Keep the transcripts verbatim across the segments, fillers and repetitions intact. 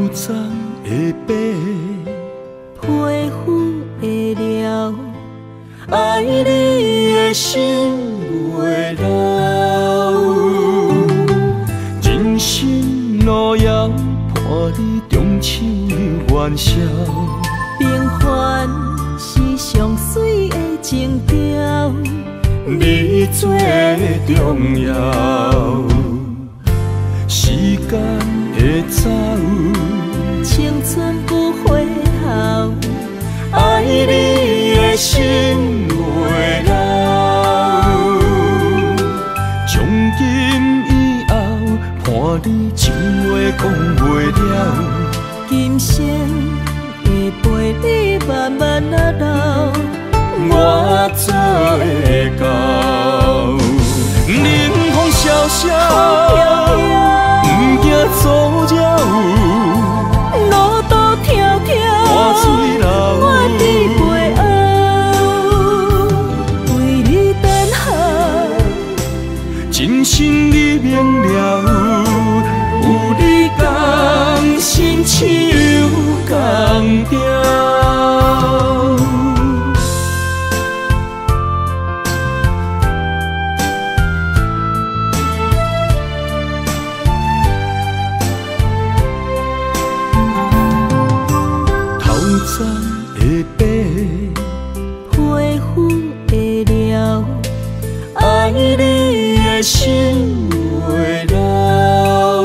丛的白， 皮肤的了，爱你的心袂老。 人生路遥，伴你中秋元宵。 平凡是上水的情调， 你最重要。时间会走， 青春不回头， 爱你的心袂老。从今以后，伴你情话讲袂了。 今生会陪你慢慢啊老， 我做会到。冷风萧萧，不惊阻扰。 路途迢迢， 汗水流， 我伫背后为你等候。 真心你明了，有你同心手同调。丛的白， 皮肤的了，爱你的心袂老。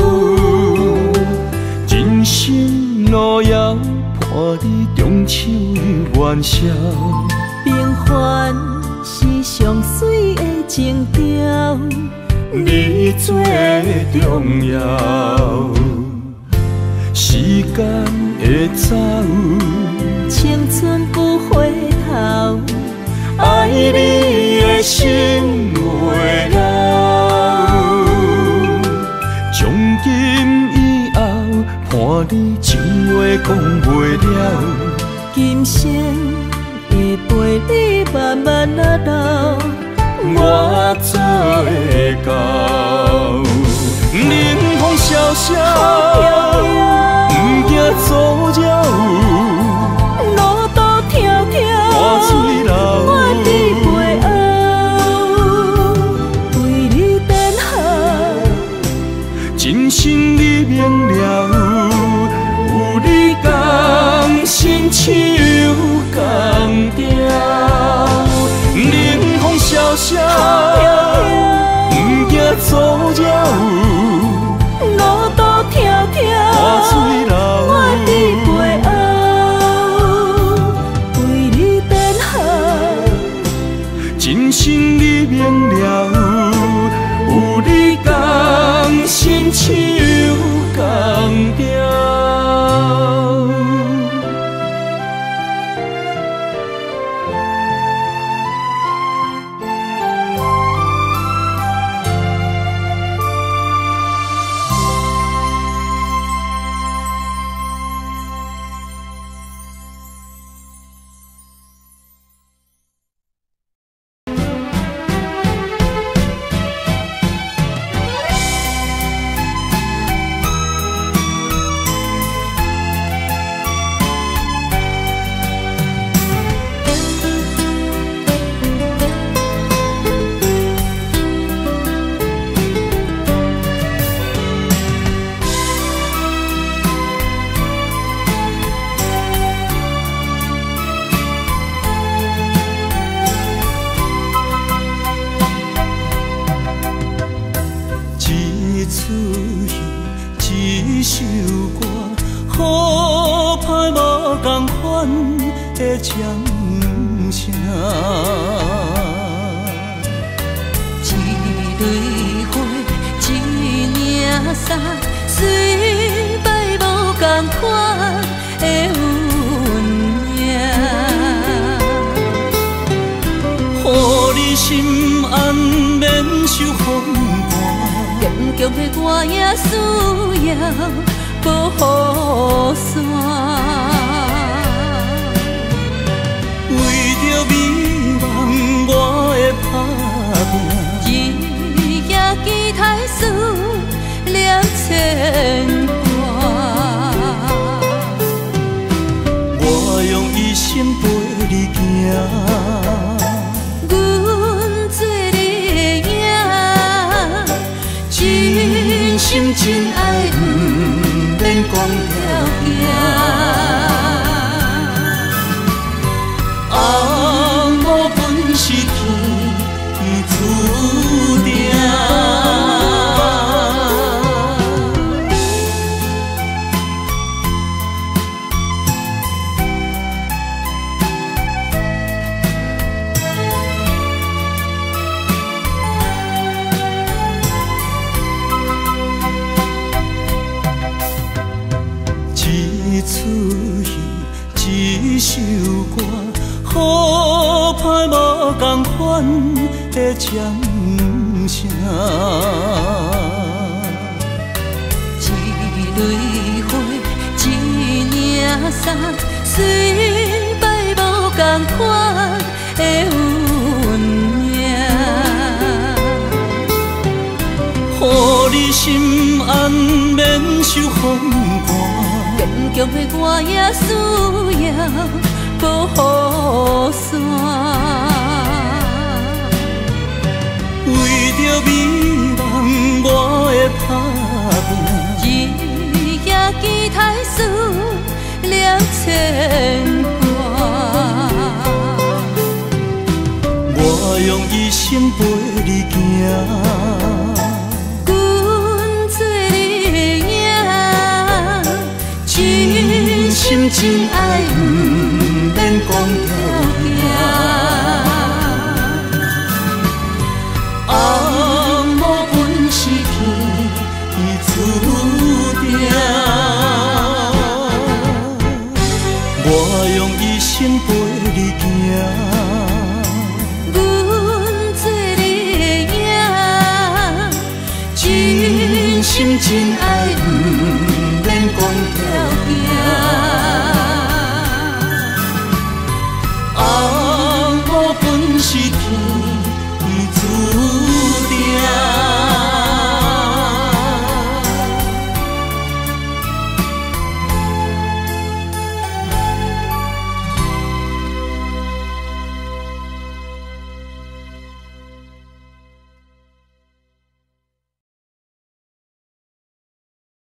人生路遥，伴你中秋元宵。 平凡是上水的情调， 你最重要。时间会走， 青春不回头， 爱你的心袂老。从今以后，伴你情话讲袂了。 今生会陪你慢慢啊老， 我做会到。冷风萧萧，不惊阻扰。 路途迢迢， 汗水流， 我伫背后为你等候。 真心你明了，有你同心手同调。冷风萧萧，不惊阻扰。 路途迢迢， 汗水流， 我伫背后为你等候。 真心你明了，有你同心手同调。的掌声， 一蕊花，一领衫，虽歹无同款的温影， 予你心安免受风寒， 强强的我也需要保护伞。 为着美梦，我会打拼。 日夜期待思念牵挂。 心陪你行。 阮做你的影，真心真爱，不免光条行。 红雨本是天注定。一出戏，一首歌，好歹无同款的掌声。 一蕊花，一领衫，虽歹无同款的温暖。 予你心安免受风寒。 坚强的我也需要保护伞， 为着美梦我会打拼， 日夜期待思念牵挂。 我用一生陪你行。真心真爱，不免光条行。红雨本是天注定。我用一生陪你行。 阮做你的影，真心真爱，不免光条行。